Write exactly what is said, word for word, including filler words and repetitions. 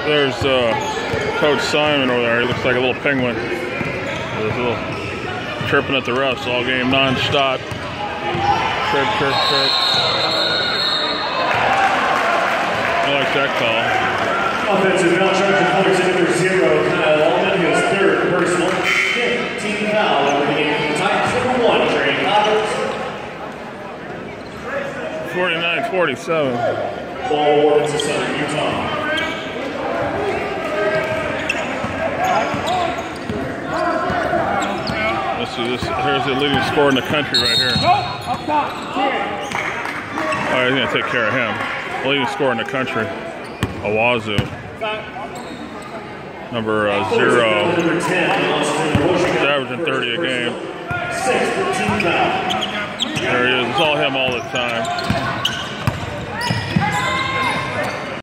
There's uh, Coach Simon over there. He looks like a little penguin. There's a little chirping at the refs all game non-stop. Chirp, chirp, chirp. I like that call. Offensive foul charge penalty number zero, Kyle Allman, his third personal, fifth team foul over the game. Times number one, Trey Roberts. forty-nine forty-seven. Ball awarded to Southern Utah. This is this. Here's the leading scorer in the country right here. All right, he's gonna take care of him. The leading scorer in the country, Owazu. Number uh, zero. He's averaging thirty a game. There he is. It's all him all the time.